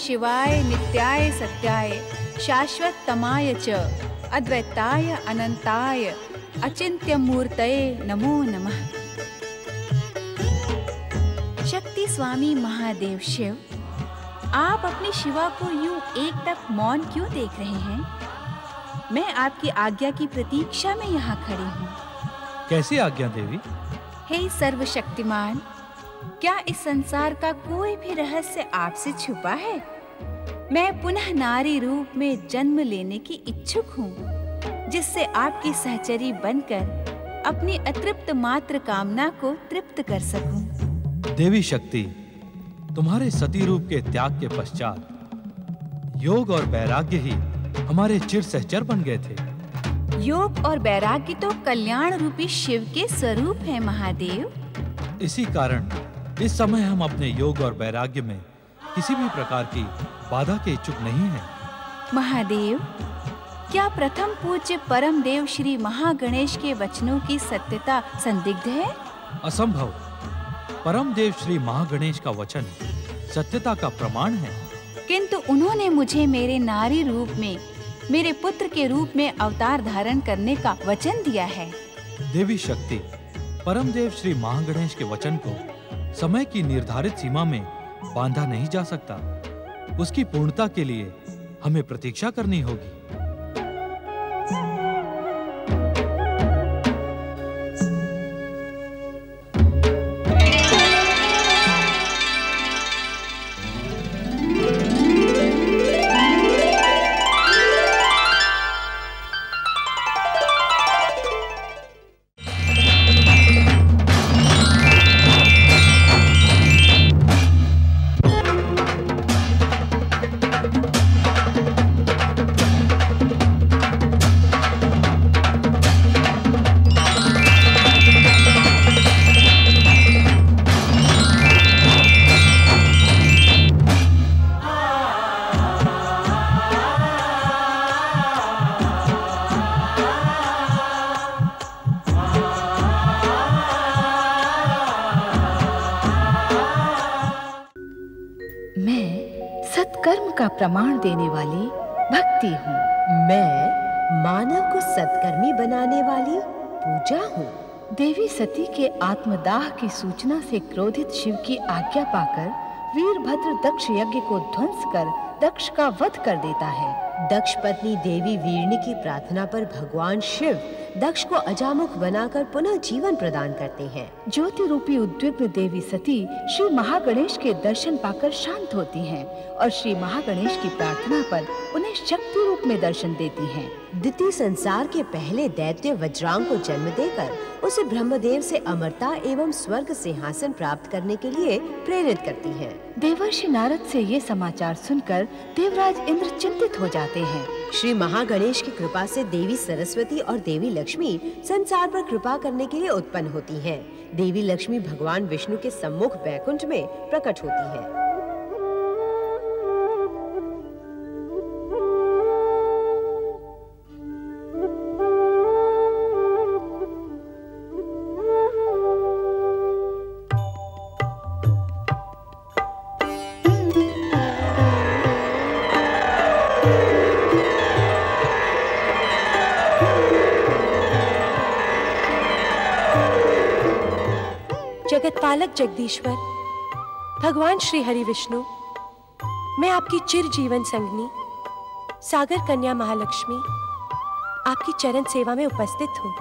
शिवाय नित्याय सत्याय शाश्वततमाय च अद्वैताय अनंताय अचिंत्य मूर्तये नमो नमः। शक्ति स्वामी महादेव शिव, आप अपनी शिवा को यूं एकटक मौन क्यों देख रहे हैं? मैं आपकी आज्ञा की प्रतीक्षा में यहाँ खड़ी हूँ। कैसी आज्ञा देवी? हे सर्वशक्तिमान, क्या इस संसार का कोई भी रहस्य आपसे छुपा है? मैं पुनः नारी रूप में जन्म लेने की इच्छुक हूँ, जिससे आपकी सहचरी बनकर अपनी अतृप्त मात्र कामना को तृप्त कर सकूं। देवी शक्ति, तुम्हारे सती रूप के त्याग के पश्चात योग और वैराग्य ही हमारे चिर सहचर बन गए थे। योग और वैराग्य तो कल्याण रूपी शिव के स्वरूप है महादेव। इसी कारण इस समय हम अपने योग और वैराग्य में किसी भी प्रकार की बाधा के इच्छुक नहीं हैं। महादेव, क्या प्रथम पूज्य परम देव श्री महागणेश के वचनों की सत्यता संदिग्ध है? असंभव। परम देव श्री महागणेश का वचन सत्यता का प्रमाण है। किंतु उन्होंने मुझे मेरे नारी रूप में, मेरे पुत्र के रूप में अवतार धारण करने का वचन दिया है। देवी शक्ति, परम देव श्री महागणेश के वचन को समय की निर्धारित सीमा में बांधा नहीं जा सकता। उसकी पूर्णता के लिए हमें प्रतीक्षा करनी होगी। का प्रमाण देने वाली भक्ति हूँ। मैं मानव को सत्कर्मी बनाने वाली पूजा हूँ। देवी सती के आत्मदाह की सूचना से क्रोधित शिव की आज्ञा पाकर वीरभद्र दक्ष यज्ञ को ध्वंस कर दक्ष का वध कर देता है। दक्ष पत्नी देवी वीरनी की प्रार्थना पर भगवान शिव दक्ष को अजामुख बनाकर पुनः जीवन प्रदान करते हैं। ज्योति रूपी उद्विग्न देवी सती श्री महागणेश के दर्शन पाकर शांत होती हैं और श्री महागणेश की प्रार्थना पर उन्हें शक्ति रूप में दर्शन देती हैं। दिति संसार के पहले दैत्य वज्रांग को जन्म देकर उसे ब्रह्मदेव से अमरता एवं स्वर्ग सिंहासन प्राप्त करने के लिए प्रेरित करती है। देवर्षि नारद से ये समाचार सुनकर देवराज इंद्र चिंतित हो जाते हैं। श्री महागणेश की कृपा से देवी सरस्वती और देवी लक्ष्मी संसार पर कृपा करने के लिए उत्पन्न होती हैं। देवी लक्ष्मी भगवान विष्णु के सम्मुख वैकुंठ में प्रकट होती है। जगतपालक जगदीश्वर भगवान श्री हरि विष्णु, मैं आपकी चिर जीवन संगनी सागर कन्या महालक्ष्मी आपकी चरण सेवा में उपस्थित हूँ।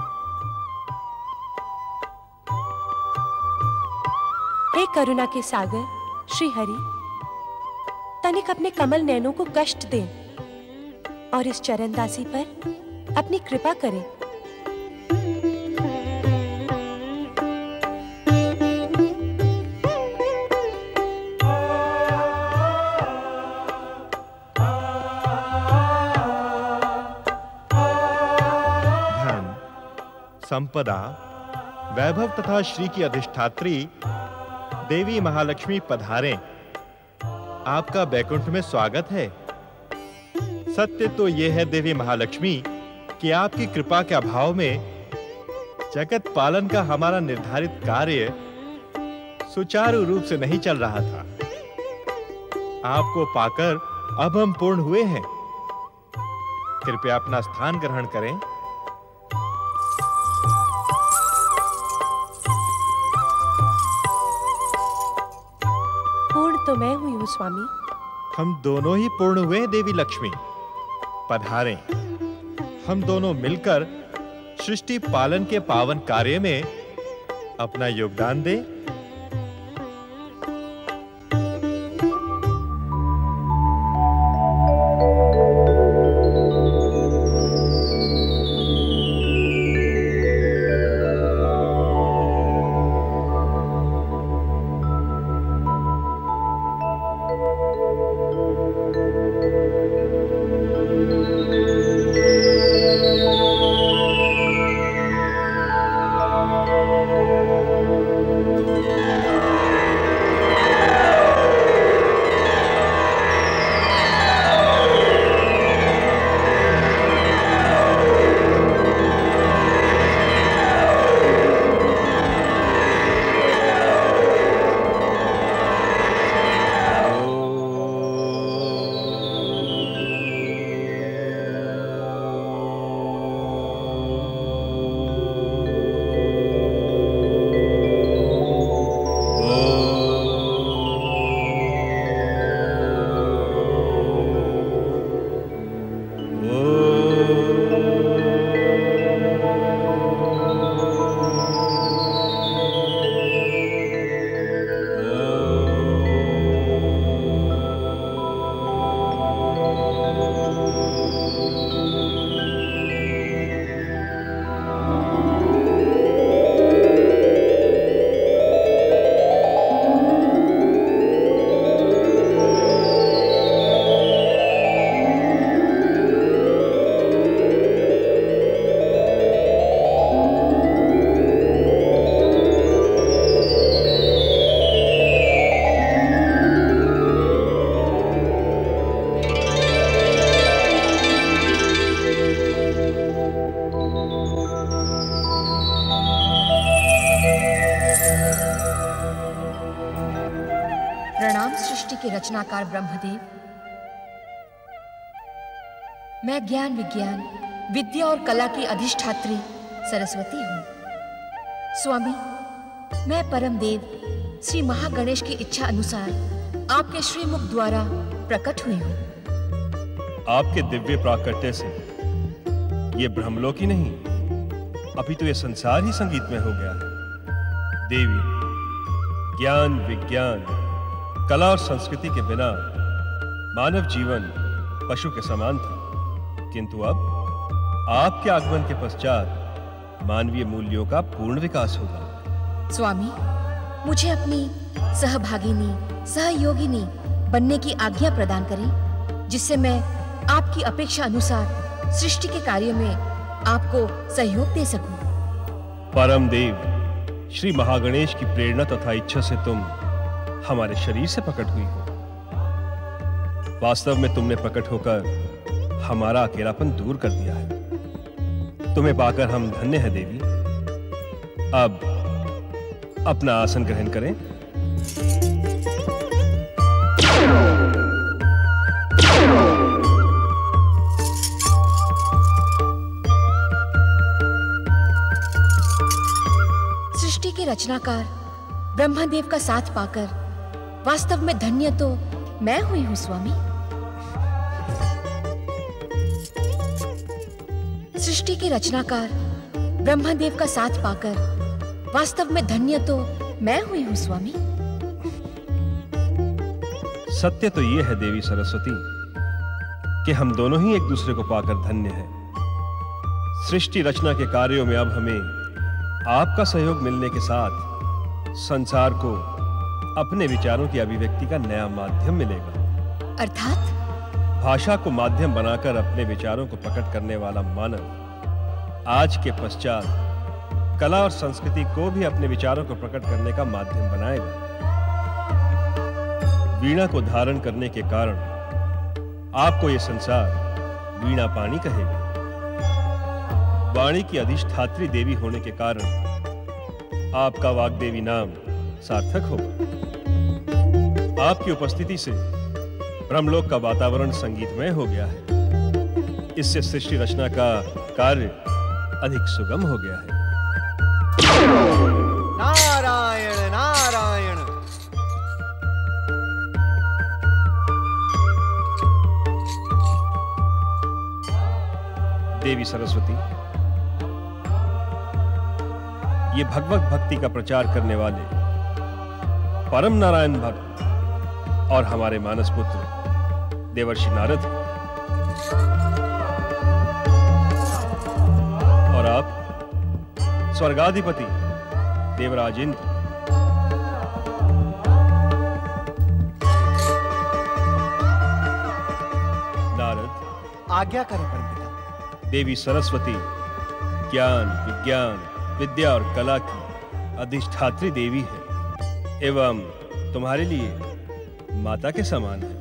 हे करुणा के सागर श्री हरि, तनिक अपने कमल नैनों को कष्ट दें और इस चरणदासी पर अपनी कृपा करें। संपदा, वैभव तथा श्री की अधिष्ठात्री देवी महालक्ष्मी पधारें। आपका वैकुंठ में स्वागत है। सत्य तो यह है देवी महालक्ष्मी कि आपकी कृपा के अभाव में जगत पालन का हमारा निर्धारित कार्य सुचारू रूप से नहीं चल रहा था। आपको पाकर अब हम पूर्ण हुए हैं। कृपया अपना स्थान ग्रहण करें। पूर्ण तो मैं हुई हूँ स्वामी। हम दोनों ही पूर्ण हुए हैं देवी लक्ष्मी। पधारें, हम दोनों मिलकर सृष्टि पालन के पावन कार्य में अपना योगदान दें। रचनाकार ब्रह्मदेव, मैं ज्ञान विज्ञान विद्या और कला की अधिष्ठात्री सरस्वती हूँ। स्वामी, मैं परम देव श्री महागणेश की इच्छा अनुसार आपके श्रीमुख द्वारा प्रकट हुई हूँ। आपके दिव्य प्राकट्य से ये ब्रह्मलोक ही नहीं, अभी तो ये संसार ही संगीत में हो गया है। देवी, ज्ञान विज्ञान कला और संस्कृति के बिना मानव जीवन पशु के समान था, किंतु अब आपके आगमन के पश्चात मानवीय मूल्यों का पूर्ण विकास होगा। स्वामी, मुझे अपनी सहभागिनी सहयोगिनी बनने की आज्ञा प्रदान करें, जिससे मैं आपकी अपेक्षा अनुसार सृष्टि के कार्य में आपको सहयोग दे सकूं। परम देव श्री महागणेश की प्रेरणा तथा इच्छा से तुम हमारे शरीर से प्रकट हुई हो। वास्तव में तुमने प्रकट होकर हमारा अकेलापन दूर कर दिया है। तुम्हें पाकर हम धन्य हैं देवी। अब अपना आसन ग्रहण करें। सृष्टि के रचनाकार ब्रह्मदेव का साथ पाकर वास्तव में धन्य तो मैं हुई हूं स्वामी। सृष्टि के रचनाकार ब्रह्मदेव का साथ पाकर वास्तव में धन्य तो मैं हुई हूं स्वामी। सत्य तो ये है देवी सरस्वती कि हम दोनों ही एक दूसरे को पाकर धन्य हैं। सृष्टि रचना के कार्यों में अब हमें आपका सहयोग मिलने के साथ संसार को अपने विचारों की अभिव्यक्ति का नया माध्यम मिलेगा। अर्थात भाषा को माध्यम बनाकर अपने विचारों को प्रकट करने वाला मानव आज के पश्चात कला और संस्कृति को भी अपने विचारों को प्रकट करने का माध्यम बनाएगा। वीणा को धारण करने के कारण आपको यह संसार वीणा पाणी कहेगा। वाणी की अधिष्ठात्री देवी होने के कारण आपका वाग्देवी नाम सार्थक होगा। आपकी उपस्थिति से ब्रह्मलोक का वातावरण संगीतमय हो गया है। इससे सृष्टि रचना का कार्य अधिक सुगम हो गया है। नारायण नारायण। देवी सरस्वती, ये भगवत भक्ति का प्रचार करने वाले परम नारायण भक्त और हमारे मानस पुत्र देवर्षि नारद हैं। और आप स्वर्गाधिपति देवराज इंद्र। नारद, आज्ञा करें परमपिता। देवी सरस्वती ज्ञान, विज्ञान, विद्या और कला की अधिष्ठात्री देवी है एवं तुम्हारे लिए माता के समान है।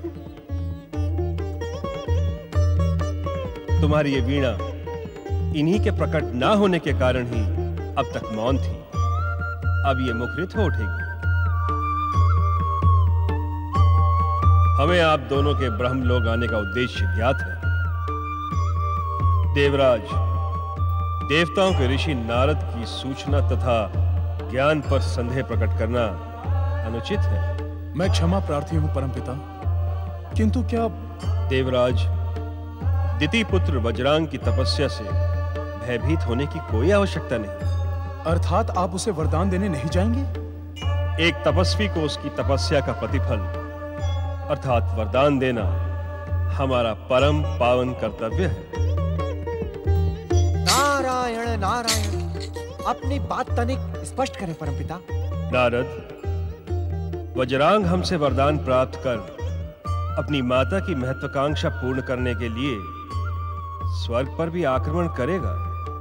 तुम्हारी ये वीणा इन्हीं के प्रकट ना होने के कारण ही अब तक मौन थी। अब ये मुखरित हो उठेगी। हमें आप दोनों के ब्रह्मलोक आने का उद्देश्य ज्ञात है। देवराज, देवताओं के ऋषि नारद की सूचना तथा ज्ञान पर संदेह प्रकट करना अनुचित है। मैं क्षमा प्रार्थी हूं परमपिता, किंतु क्या देवराज, दिति पुत्र वज्रांग की तपस्या से भयभीत होने की कोई आवश्यकता नहीं। अर्थात आप उसे वरदान देने नहीं जाएंगे? एक तपस्वी को उसकी तपस्या का प्रतिफल अर्थात वरदान देना हमारा परम पावन कर्तव्य है। नारायण नारायण। अपनी बात तनिक स्पष्ट करें परमपिता। नारद, वज्रांग हमसे वरदान प्राप्त कर अपनी माता की महत्वाकांक्षा पूर्ण करने के लिए स्वर्ग पर भी आक्रमण करेगा।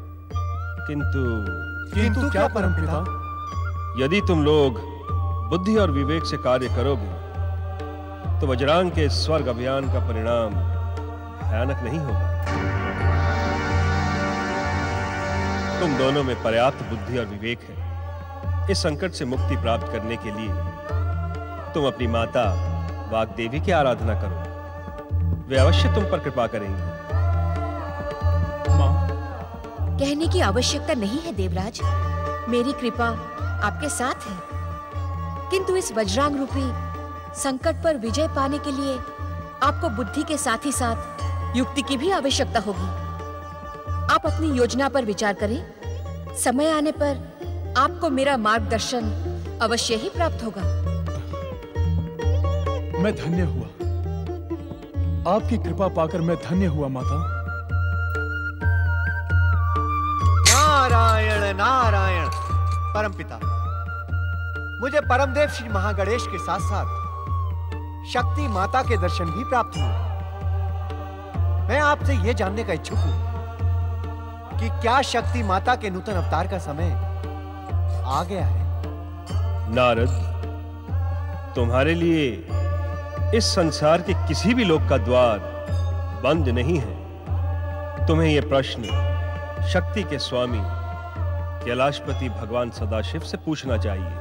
किंतु क्या परमपिता? यदि तुम लोग बुद्धि और विवेक से कार्य करोगे तो वज्रांग के स्वर्ग अभियान का परिणाम भयानक नहीं होगा। तुम दोनों में पर्याप्त बुद्धि और विवेक है। इस संकट से मुक्ति प्राप्त करने के लिए तुम अपनी माता वाग्देवी की आराधना करो। वे अवश्य तुम पर कृपा करेंगी। कहने की आवश्यकता नहीं है देवराज, मेरी कृपा आपके साथ है। किंतु इस वज्रांग रूपी संकट पर विजय पाने के लिए आपको बुद्धि के साथ ही साथ युक्ति की भी आवश्यकता होगी। आप अपनी योजना पर विचार करें। समय आने पर आपको मेरा मार्गदर्शन अवश्य ही प्राप्त होगा। मैं धन्य हुआ, आपकी कृपा पाकर मैं धन्य हुआ माता। नारायण नारायण। परमपिता, मुझे परमदेव श्री महागणेश के साथ साथ शक्ति माता के दर्शन भी प्राप्त हुए। मैं आपसे यह जानने का इच्छुक हूं कि क्या शक्ति माता के नूतन अवतार का समय आ गया है? नारद, तुम्हारे लिए इस संसार के किसी भी लोक का द्वार बंद नहीं है। तुम्हें यह प्रश्न शक्ति के स्वामी कैलाशपति भगवान सदाशिव से पूछना चाहिए।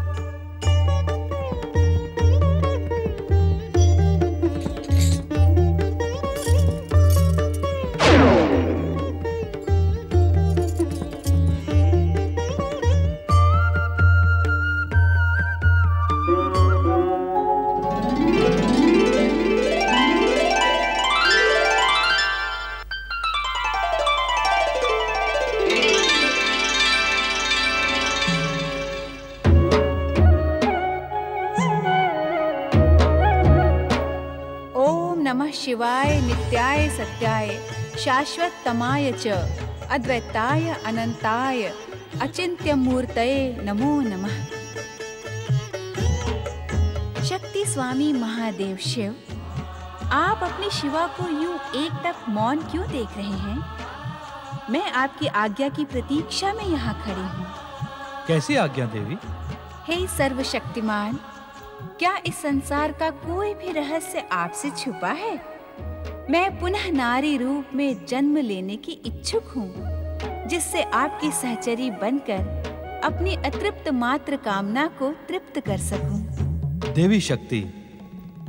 शिवाय नित्याय सत्याय शाश्वत तमाय च अद्वैताय अनंताय अचिंत्य मूर्तये नमो नमः। शक्ति स्वामी महादेव शिव, आप अपनी शिवा को यूं एकटक मौन क्यों देख रहे हैं? मैं आपकी आज्ञा की प्रतीक्षा में यहाँ खड़ी हूँ। कैसी आज्ञा देवी? हे सर्वशक्तिमान, क्या इस संसार का कोई भी रहस्य आपसे छुपा है? मैं पुनः नारी रूप में जन्म लेने की इच्छुक हूँ, जिससे आपकी सहचरी बनकर अपनी अतृप्त मात्र कामना को तृप्त कर सकूं। देवी शक्ति,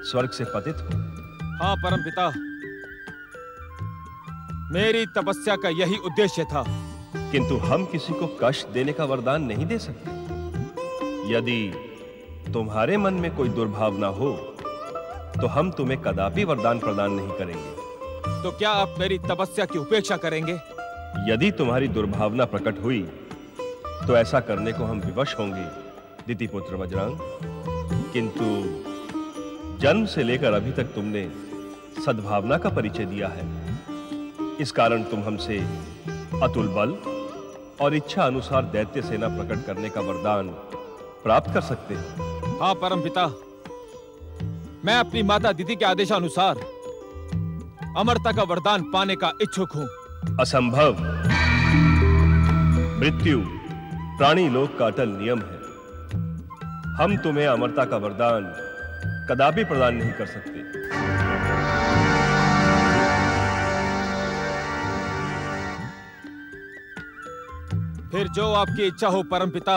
स्वर्ग से पतित हो। हाँ परमपिता, मेरी तपस्या का यही उद्देश्य था। किंतु हम किसी को कष्ट देने का वरदान नहीं दे सकते। यदि तुम्हारे मन में कोई दुर्भावना हो तो हम तुम्हें कदापि वरदान प्रदान नहीं करेंगे। तो क्या आप मेरी तपस्या की उपेक्षा करेंगे? यदि तुम्हारी दुर्भावना प्रकट हुई तो ऐसा करने को हम विवश होंगे दितिपुत्र वज्रांग। किंतु जन्म से लेकर अभी तक तुमने सद्भावना का परिचय दिया है। इस कारण तुम हमसे अतुल बल और इच्छा अनुसार दैत्य सेना प्रकट करने का वरदान प्राप्त कर सकते हो। हाँ परमपिता, मैं अपनी माता दीदी के आदेशानुसार अमरता का वरदान पाने का इच्छुक हूं। असंभव। मृत्यु प्राणी लोक का अटल नियम है। हम तुम्हें अमरता का वरदान कदापि प्रदान नहीं कर सकते। फिर जो आपकी इच्छा हो परमपिता,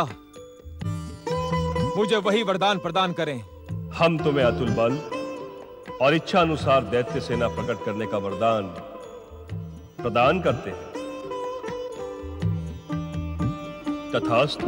मुझे वही वरदान प्रदान करें। हम तुम्हें अतुल बल और इच्छा अनुसार दैत्य सेना प्रकट करने का वरदान प्रदान करते हैं। तथास्तु।